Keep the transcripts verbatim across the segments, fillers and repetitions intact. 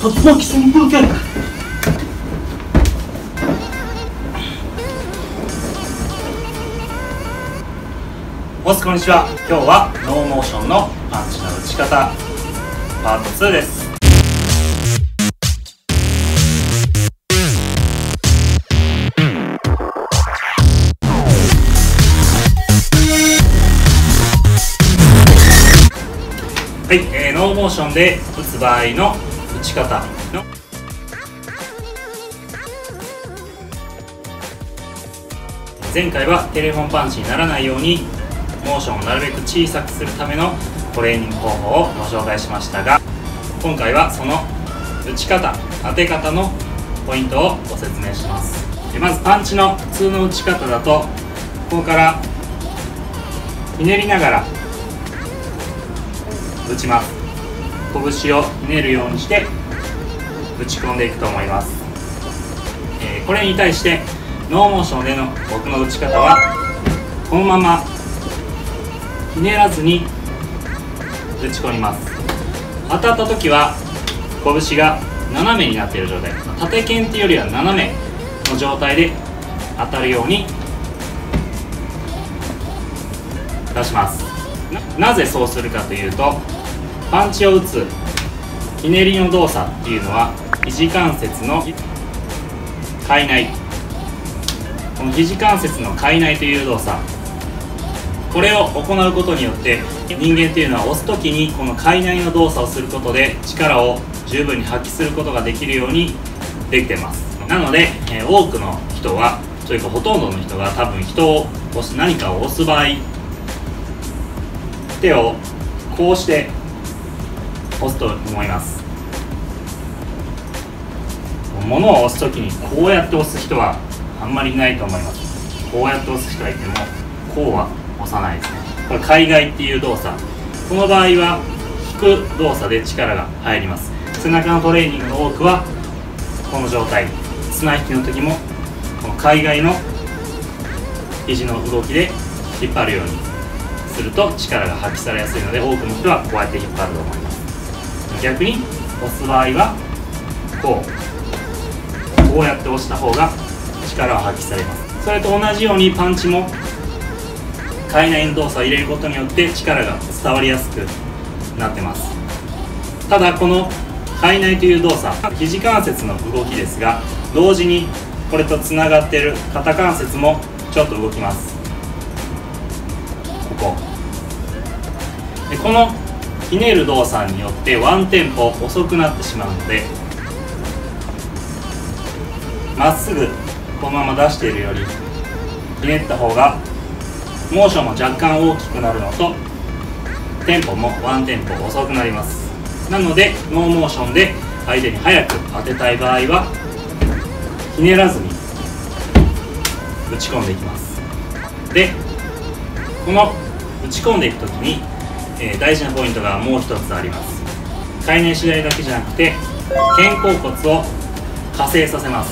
竜巻旋風脚。ボスこんにちは。今日はノーモーションのパンチの打ち方パートツーです。はい、えー、ノーモーションで打つ場合の打ち方の前回はテレフォンパンチにならないようにモーションをなるべく小さくするためのトレーニング方法をご紹介しましたが、今回はその打ち方、当て方のポイントをご説明します。まずパンチの普通の打ち方だと、ここからひねりながら打ちます。拳をひねるようにして打ち込んでいくと思います。えー、これに対してノーモーションでの僕の打ち方は、このままひねらずに打ち込みます。当たった時は拳が斜めになっている状態、縦剣っていうよりは斜めの状態で当たるように出します。 な, なぜそうするかというと、パンチを打つひねりの動作っていうのは肘関節の開内、この肘関節の開内という動作、これを行うことによって人間っていうのは押す時にこの開内の動作をすることで力を十分に発揮することができるようにできてます。なので、えー、多くの人はというかほとんどの人が多分人を押す何かを押す場合、手をこうして押すと思います。物を押す時にこうやって押す人はあんまりいないと思います。こうやって押す人がいてもこうは押さないですね。これ開外っていう動作、この場合は引く動作で力が入ります。背中のトレーニングの多くはこの状態、綱引きの時もこの開外の肘の動きで引っ張るようにすると力が発揮されやすいので、多くの人はこうやって引っ張ると思います。逆に押す場合はこうこうやって押した方が力を発揮されます。それと同じようにパンチも開内の動作を入れることによって力が伝わりやすくなってます。ただこの開内という動作、肘関節の動きですが、同時にこれとつながっている肩関節もちょっと動きます。ここでこのひねる動作によってワンテンポ遅くなってしまうので、まっすぐこのまま出しているよりひねった方がモーションも若干大きくなるのと、テンポもワンテンポ遅くなります。なのでノーモーションで相手に早く当てたい場合はひねらずに打ち込んでいきます。でこの打ち込んでいくときに、えー、大事なポイントがもう一つあります。開内左だけじゃなくて肩甲骨を加勢させます。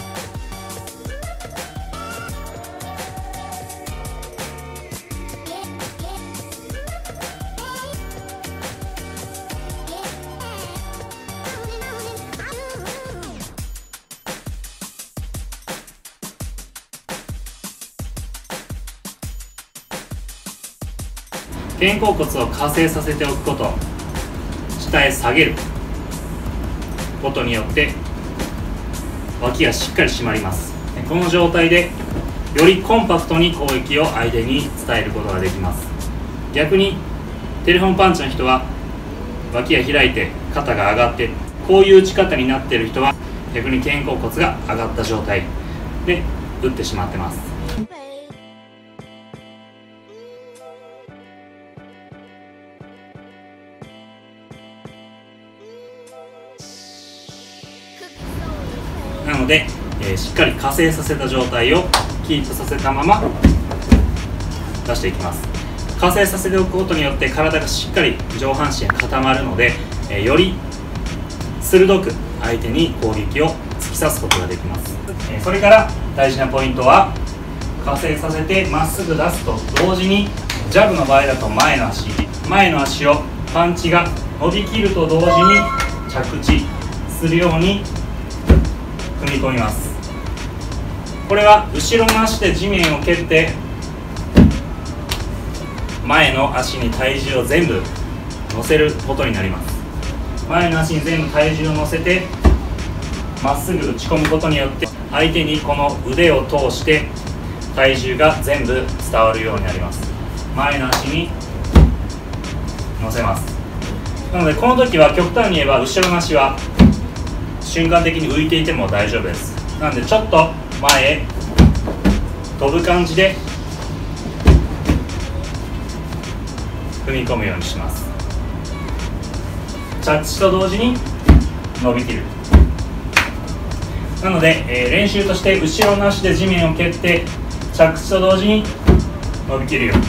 肩甲骨を加勢させておくこと、下へ下げることによって脇がしっかり締まります。この状態でよりコンパクトに攻撃を相手に伝えることができます。逆にテレフォンパンチの人は脇が開いて肩が上がって、こういう打ち方になっている人は逆に肩甲骨が上がった状態で打ってしまってます。なので、えー、しっかり加勢させた状態をキープさせたまま出していきます。加勢させておくことによって体がしっかり上半身が固まるので、えー、より鋭く相手に攻撃を突き刺すことができます。えー、それから大事なポイントは、加勢させてまっすぐ出すと同時にジャブの場合だと前の足前の足をパンチが伸びきると同時に着地するように踏み込みます。これは後ろの足で地面を蹴って前の足に体重を全部乗せることになります。前の足に全部体重を乗せてまっすぐ打ち込むことによって相手にこの腕を通して体重が全部伝わるようになります。前の足に乗せます。なのでこの時は極端に言えば後ろの足は瞬間的に浮いていても大丈夫です。なのでちょっと前へ飛ぶ感じで踏み込むようにします。着地と同時に伸びきる。なので、えー、練習として後ろの足で地面を蹴って着地と同時に伸びきるように。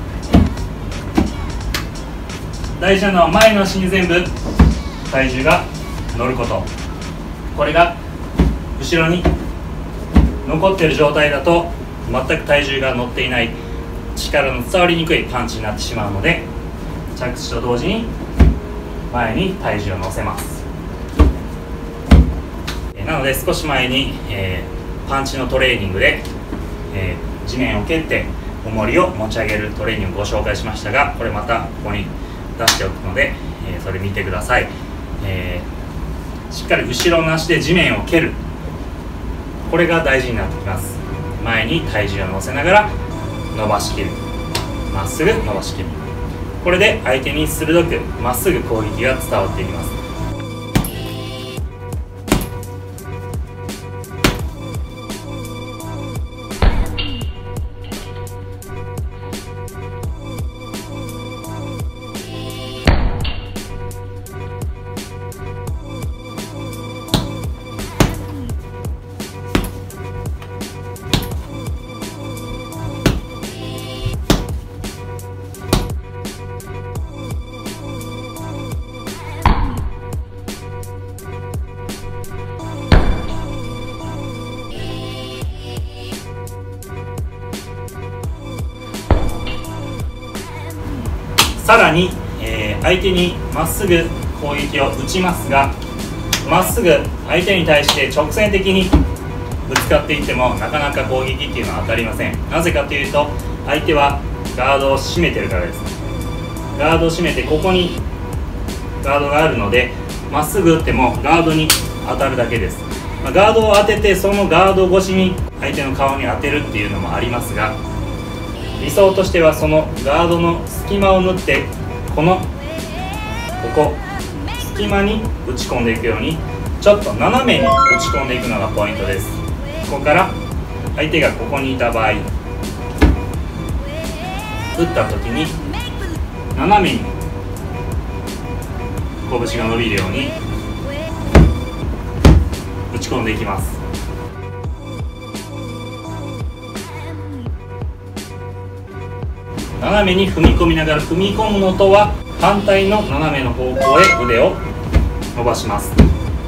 大事なのは前の足に全部体重が乗ること。これが後ろに残っている状態だと全く体重が乗っていない、力の伝わりにくいパンチになってしまうので、着地と同時に前に体重を乗せます。なので少し前に、えー、パンチのトレーニングで、えー、地面を蹴って重りを持ち上げるトレーニングをご紹介しましたが、これまたここに出しておくので、えー、それ見てください。えー、しっかり後ろの足で地面を蹴る、これが大事になってきます。前に体重を乗せながら伸ばしきる、まっすぐ伸ばしきる。これで相手に鋭くまっすぐ攻撃が伝わっていきます。さらに、えー、相手にまっすぐ攻撃を打ちますが、まっすぐ相手に対して直線的にぶつかっていってもなかなか攻撃っていうのは当たりません。なぜかというと、相手はガードを締めてるからです。ガードを締めてここにガードがあるので、まっすぐ打ってもガードに当たるだけです。まあ、ガードを当ててそのガード越しに相手の顔に当てるっていうのもありますが、理想としてはそのガードの隙間を縫って、このここ隙間に打ち込んでいくようにちょっと斜めに打ち込んでいくのがポイントです。ここから相手がここにいた場合、打った時に斜めに拳が伸びるように打ち込んでいきます。斜めに踏み込みながら、踏み込むのとは反対の斜めの方向へ腕を伸ばします。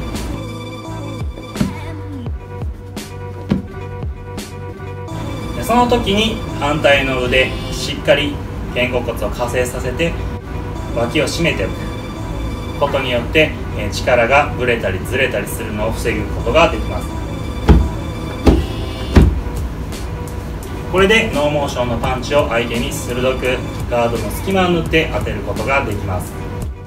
その時に反対の腕、しっかり肩甲骨を加勢させて脇を締めておくことによって、力がぶれたりずれたりするのを防ぐことができます。これでノーモーションのパンチを相手に鋭くガードの隙間を縫って当てることができます。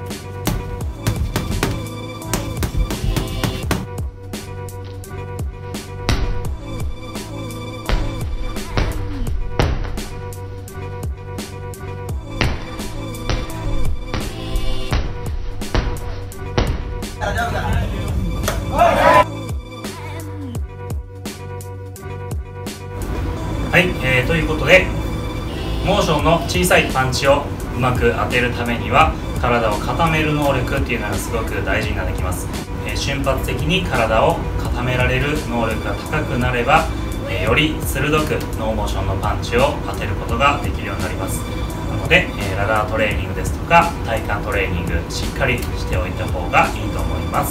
はい、えー、ということで、モーションの小さいパンチをうまく当てるためには体を固める能力っていうのがすごく大事になってきます。えー、瞬発的に体を固められる能力が高くなれば、えー、より鋭くノーモーションのパンチを当てることができるようになります。なので、えー、ラダートレーニングですとか体幹トレーニングしっかりしておいた方がいいと思います。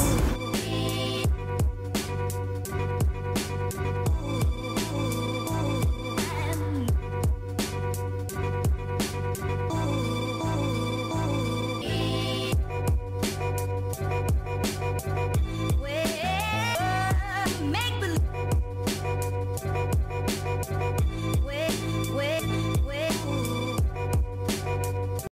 make